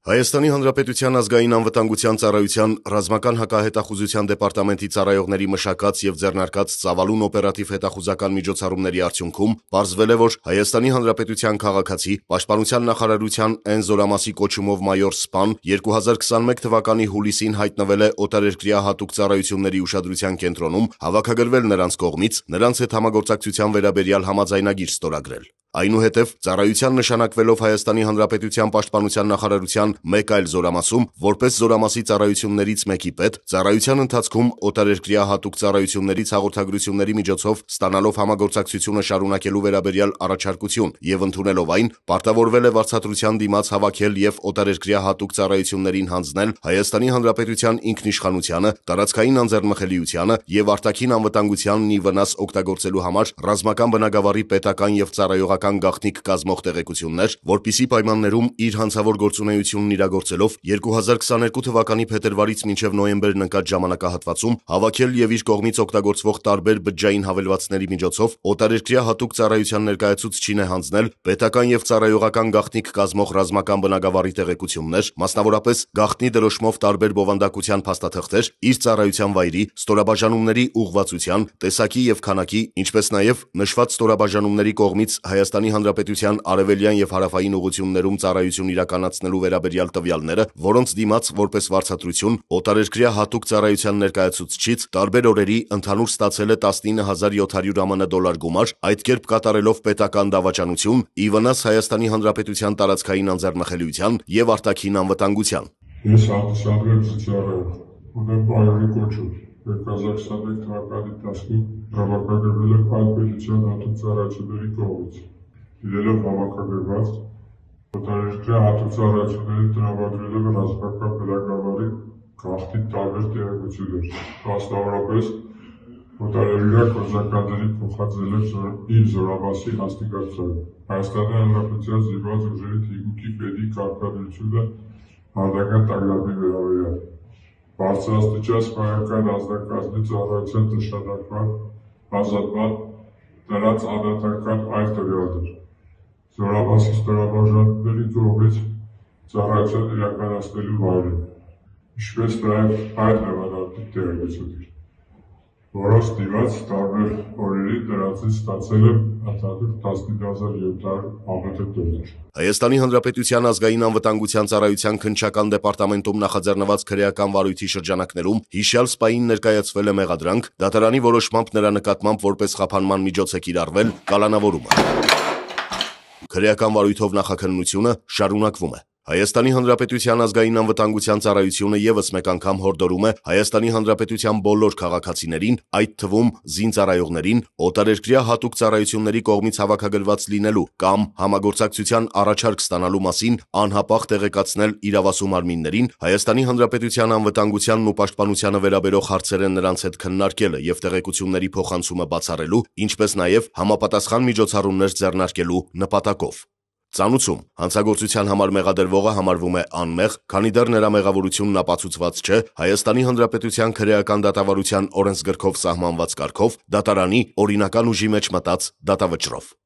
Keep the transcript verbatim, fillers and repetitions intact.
Հայաստանի Հանրապետության ազգային անվտանգության ծառայության ռազմական հակահետախուզության դեպարտամենտի ծառայողների մշակած եւ ձեռնարկած ծավալուն օպերատիվ հետախուզական միջոցառումների արդյունքում պարզվել է, որ Հայաստանի Հանրապետության քաղաքացի Պաշտպանության նախարարության Էն զորամասի կոչումով մայոր Սպան երկու հազար քսաներկու թվականի հուլիսին հայտնվել է օտարերկրյա հատուկ ծառայությունների ուշադրության կենտրոնում, հավաքագրվել նրանց կողմից, նրանց հետ համագործակցության վերաբերյալ համաձայնագիր ստորագրել։ Այնուհետև ծառայության նշանակվելով Հայաստանի Հանրապետության Պաշտպանության նախարարության մեկ այլ զորամասում, որպես զորամասի ծառայություններից մեկի պետ, ծառայության ընթացքում օտարերկրյա հատուկ ծառայություններից հաղորդագրությունների միջոցով ստանալով համագործակցությունը շարունակելու վերաբերյալ առաջարկություն եւ ընդունելով այն, պարտավորվել է վարձատրության դիմաց հավաքել եւ օտարերկրյա հատուկ ծառայություններին հանձնել Հայաստանի Հանրապետության ինքնիշխանությանը, տարածքային անձեռնմխելիությանը եւ արտաքին անվտանգությանն ի վնաս օգտագործելու համար ռազմական բնագավառի պետական եւ ծառայողական գաղտնիք կազմող տեղեկություններ, որպիսի պայմաններում իր հանցավոր գործունեությունն իրագործելով երկու հազար քսաներկու թվականի փետրվարից մինչև նոյեմբերն ընկած ժամանակահատվածում հավաքել եւ իր կողմից օգտագործվող տարբեր բջջային հավելվածների միջոցով օտարերկրյա հատուկ ծառայության ներկայացուցչին է հանձնել պետական եւ ծառայողական գաղտնիք կազմող ռազմական բնագավառի տեղեկություններ, մասնավորապես գաղտնի դրոշմով տարբեր բովանդակության փաստաթղթեր, իր ծառայության վայրի, ստորաբաժանումների ուղղվածության, տեսակի եւ քանակի, ինչպես նաեւ նշված ստորաբաժանումների կողմից Հայաստանի Հանրապետության արևելյան եւ հարավային ուղություններում ծառայություն իրականացնելու վերաբերյալ տվյալները, որոնց դիմաց որպես վարձատրություն օտարերկրյա հատուկ ծառայության ներկայացուցչից տարբեր օրերի ընդհանուր ստացել է տասնինը հազար յոթ հարյուր ԱՄՆ դոլար գումար, այդ կերպ կատարելով պետական դավաճանություն ի վնաս Հայաստանի Հանրապետության տարածքային անձեռնմխելիության եւ արտաքին անվտանգության։ Ես Անդրեյ Զիցարյան, ունեմ բայրի կոչում։ երկու հազար քսաներկու թվականի տասնին հավաքագրվել է այդ պետության հատուկ ծառայությունների կողմից։ Իրելով հավաքագրված օտարերկրյա հատուկ ծառայությունների տրամադրելով ռազմական բնագավառի գաղտնի տարբեր տեղեկություններ, մասնավորապես օտարերկրյա գործակալների փոխադրելով իր զորամասի հաստիկացումը, Հայաստանի Հանրապետության զինված ուժերի թիկունքի պետի կարգադրությունը հանդական տագնապի վերաբերյալ, բարձրաստիճան սպայական անձնակազմի ծառայության նշանակման, ազատման, նրանց անհատական այլ տվյալներ, զորամասի ստորաբաժանումների կողմից ծառայություն իրականացնելու վայրը, ինչպես նաև այլ նմանատիպ տեղեկություններ, որոնց դիմաց տարբեր օրերի նրանցից ստացել եմ ընդհանուր տասնինը հազար յոթ հարյուր դոլար։ Հայաստանի Հանրապետության ազգային անվտանգության ծառայության քննչական դեպարտամենտում նախաձեռնված քրեական վարույթի շրջանակներում հիշյալ սպային ներկայացվել է մեղադրանք, դատարանի որոշմամբ նրա նկատմամբ որպես խափանման միջոց է կիրառվել կալանավորումը։ Քրեական վարույթով նախաքննությունը շարունակվում է։ Հայաստանի Հանրապետության ազգային անվտանգության ծառայությունը եւս մեկ անգամ հորդորում է Հայաստանի Հանրապետության բոլոր քաղաքացիներին, այդ թվում զինծառայողներին, օտարերկրյա հատուկ ծառայությունների կողմից հավաքագրված լինելու կամ համագործակցության առաջարկ ստանալու մասին անհապաղ տեղեկացնել իրավասու մարմիններին, Հայաստանի Հանրապետության անվտանգությանն ու պաշտպանությանը վերաբերող հարցերը նրանց հետ քննարկելը եւ տեղեկությունների փոխանցումը բացառելու, ինչպես նաեւ համապատասխան միջոցառումներ ձեռնարկելու նպատակով։ Ծանուցում հանցագործության համար մեղադրվողը համարվում է անմեղ, քանի դեռ նրա մեղավորությունն ապացուցված չէ Հայաստանի Հանրապետության քրեական դատավարության օրենսգրքով սահմանված կարգով դատարանի օրինական ուժի մեջ մտած դատավճռով։